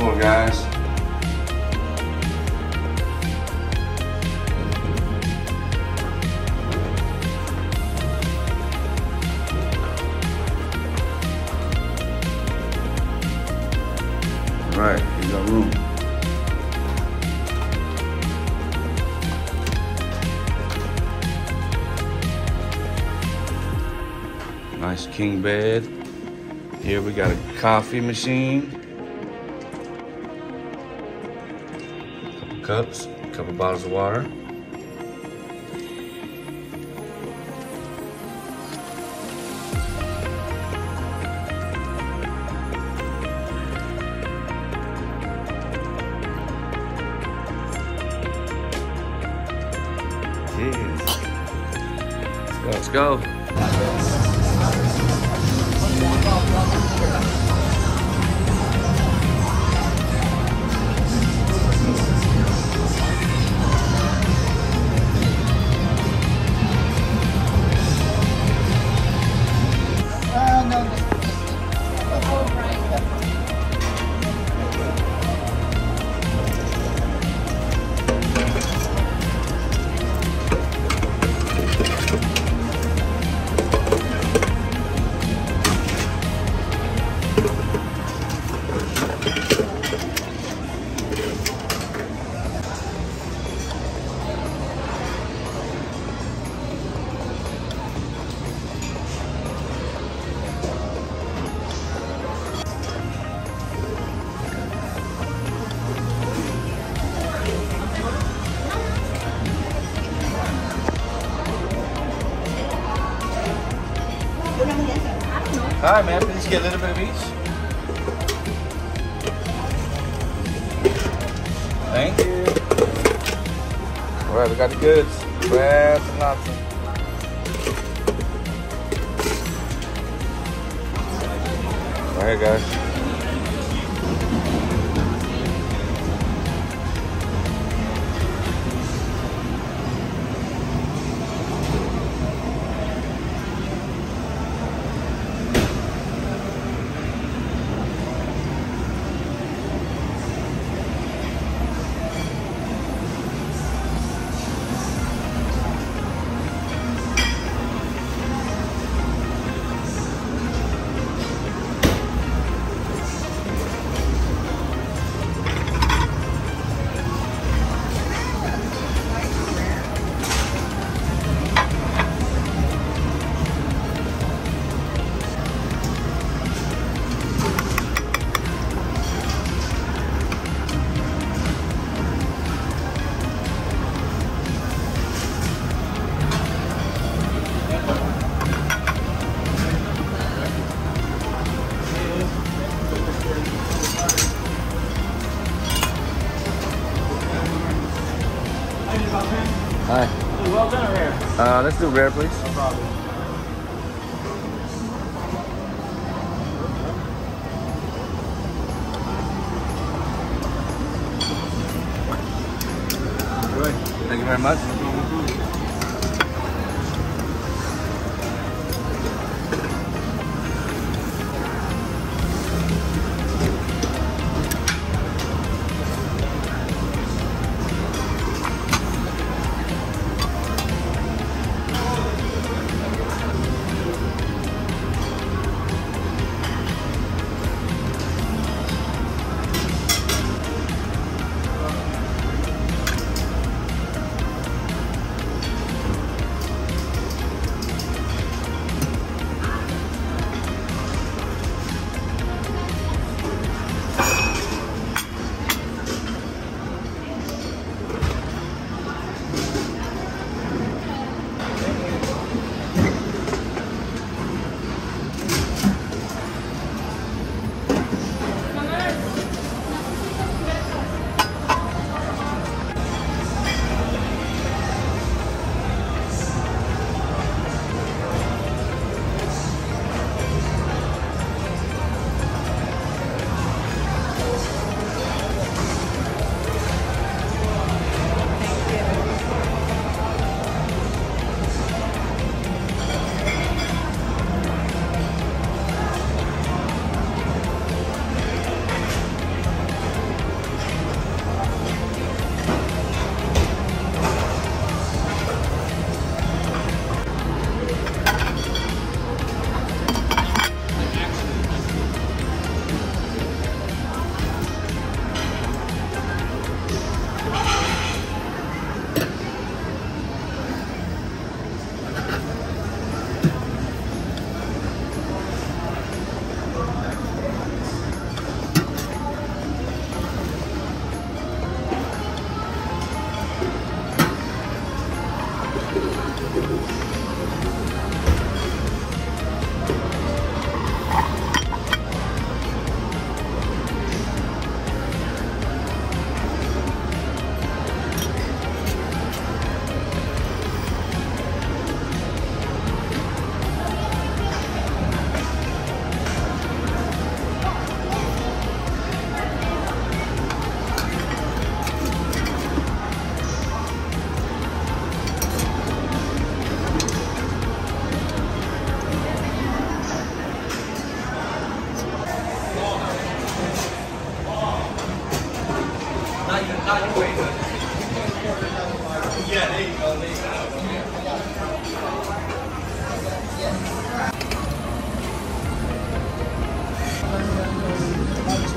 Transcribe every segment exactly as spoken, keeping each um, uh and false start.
floor, guys. All right, here's our room. Nice king bed. Here we got a coffee machine. Couple cups, couple bottles of water. Yes. Let's go. Let's go. All right, man, please get a little bit of each. Thank you. All right, we got the goods. Crabs and lobster. All right, guys. Hi. Well done, or rare? Uh, let's do rare, please. No problem. Good. Thank you very much.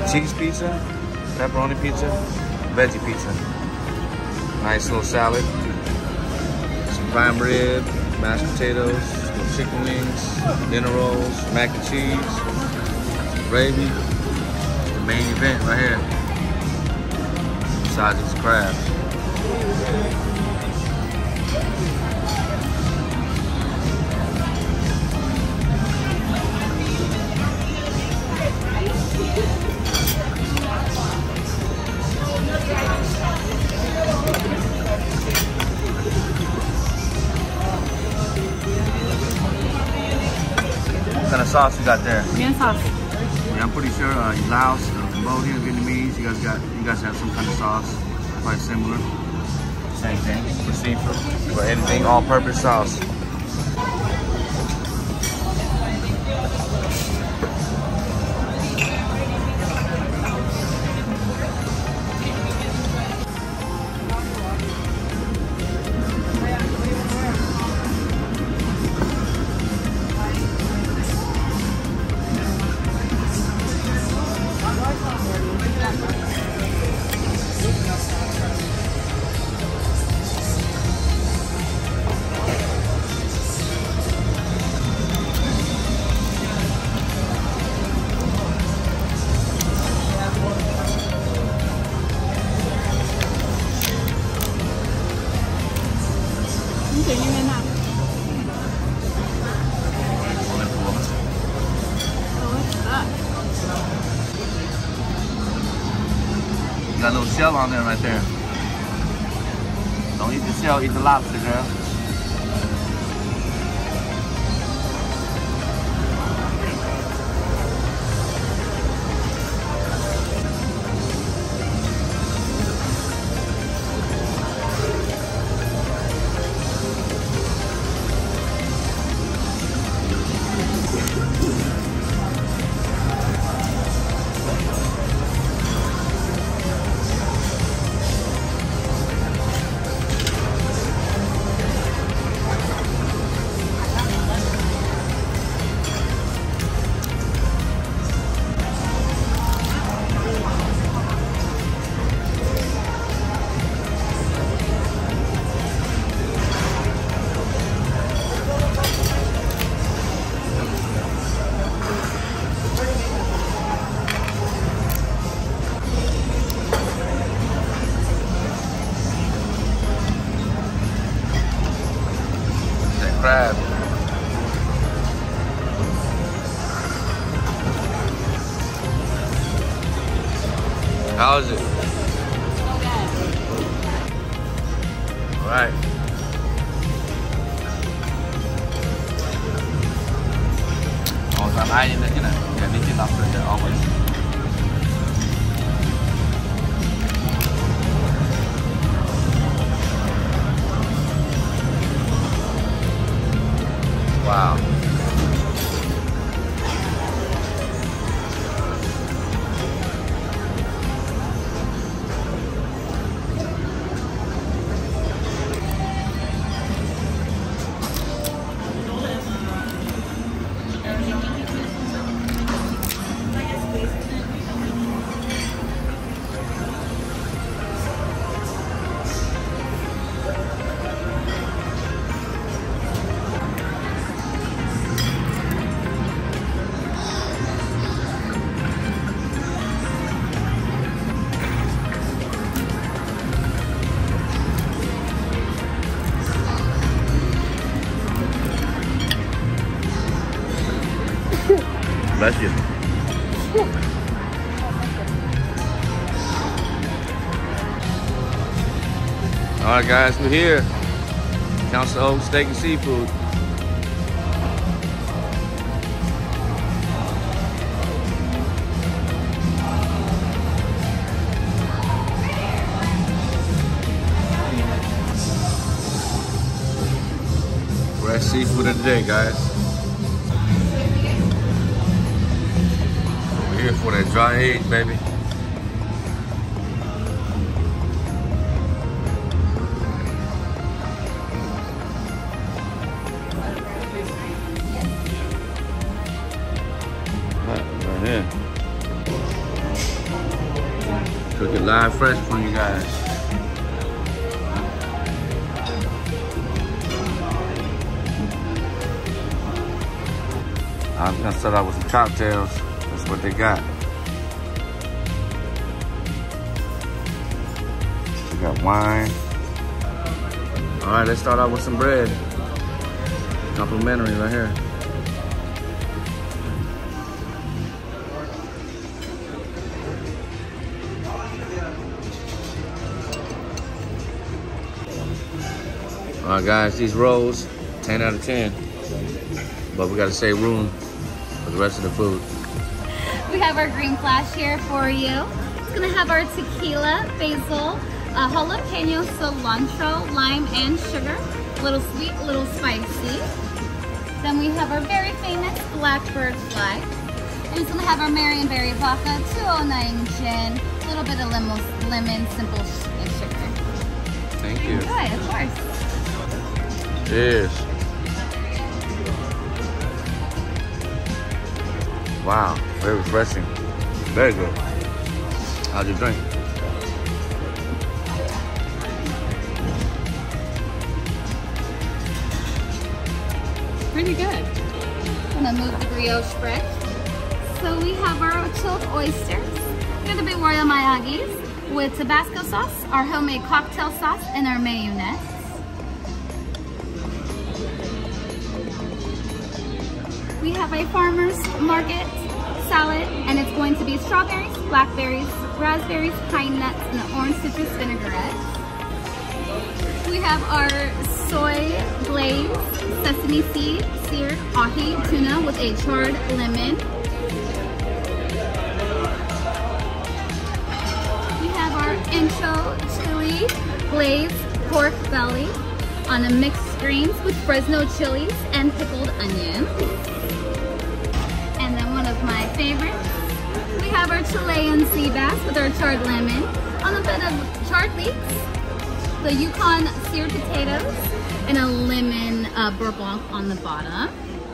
cheese pizza, pepperoni pizza, veggie pizza. Nice little salad. Some prime rib, mashed potatoes, some chicken wings, dinner rolls, mac and cheese, gravy. The main event right here. Besides these crabs. What kind of sauce you got there? Mian sauce. Yeah, I'm pretty sure uh, Laos, uh, Cambodia, Vietnamese, you guys got you guys have some kind of sauce, quite similar. Same thing for seafood, for anything, all-purpose sauce. Kiểu như thế nào? Got a little shell on there right there. Don't eat the shell, eat the lobster, girl. Crab. How is it? All right. Oh, I'm hiding it, you know. Yeah, they get lobster there always. Wow. Bless you. All right, guys, we're here. Council Oaks Steak and Seafood. Fresh seafood of the day, guys. We're here for that dry age, baby. Right here. live fresh from you guys. I'm gonna start out with some cocktails. That's what they got. We got wine. All right, let's start out with some bread. Complimentary right here. All right, guys, these rolls, ten out of ten. But we gotta save room for the rest of the food. We have our green flash here for you. It's gonna have our tequila, basil, uh, jalapeno, cilantro, lime, and sugar. A little sweet, a little spicy. Then we have our very famous blackbird fly. And it's gonna have our Marionberry vodka, two oh nine gin, a little bit of lemon, lemon simple and sugar. Thank you. Enjoy, of course. Cheers. Wow, very refreshing. Very good. How'd you drink? Pretty good. I'm gonna move the brioche bread. So we have our chilled oysters. They're gonna be Royal Miyagis with Tabasco sauce, our homemade cocktail sauce, and our mayonnaise. We have a farmer's market salad, and it's going to be strawberries, blackberries, raspberries, pine nuts, and an orange citrus vinaigrette. We have our soy glazed sesame seed seared ahi tuna with a charred lemon. We have our ancho chili glazed pork belly on a mixed greens with Fresno chilies and pickled onions. And then one of my favorites, we have our Chilean sea bass with our charred lemon on a bit of charred leeks, the Yukon seared potatoes, and a lemon uh, beurre blanc on the bottom.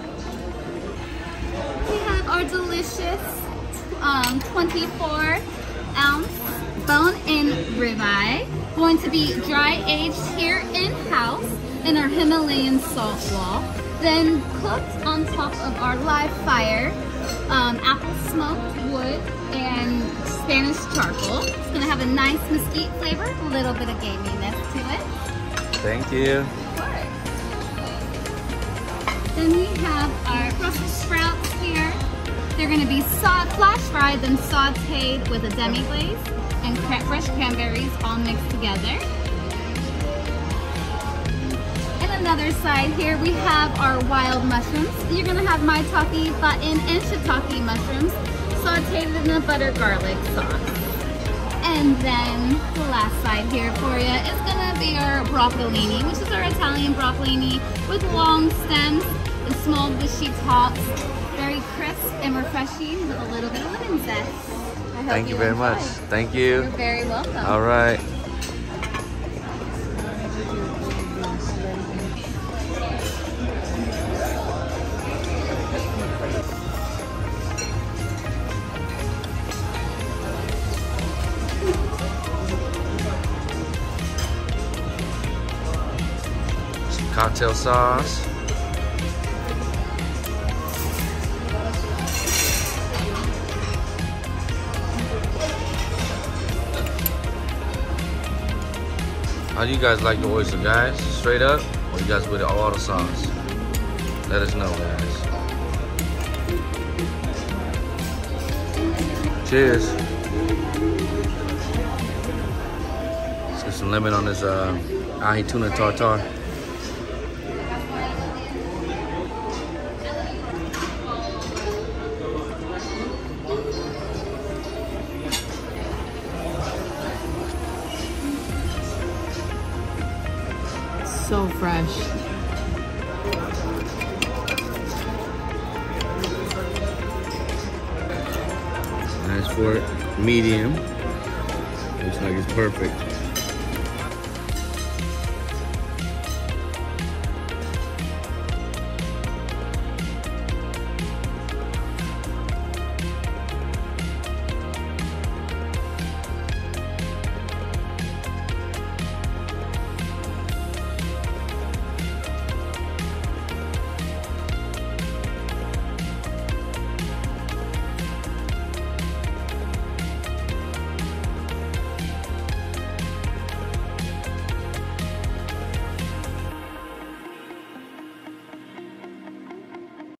We have our delicious um, twenty-four ounce bone-in ribeye, going to be dry aged here in-house in our Himalayan salt wall, then cooked on top of our live fire, um, apple smoked wood and Spanish charcoal. It's gonna have a nice mesquite flavor, a little bit of gaminess to it. Thank you. Of course. Then we have our Brussels sprouts here. They're gonna be saw flash fried, then sauteed with a demi-glaze and cra fresh cranberries all mixed together. Another side here, we have our wild mushrooms. You're gonna have maitake, button, and shiitake mushrooms sauteed in a butter garlic sauce. And then the last side here for you is gonna be our broccolini, which is our Italian broccolini with long stems and small bushy tops. Very crisp and refreshing with a little bit of lemon zest. I hope Thank you, you very enjoy. much. Thank you. You're very welcome. All right. Cocktail sauce. How do you guys like the oyster, guys? Straight up, or you guys with all the sauce? Let us know, guys. Cheers. Let's get some lemon on this uh, ahi tuna tartare. So fresh. Nice for it. Medium. Looks like it's perfect.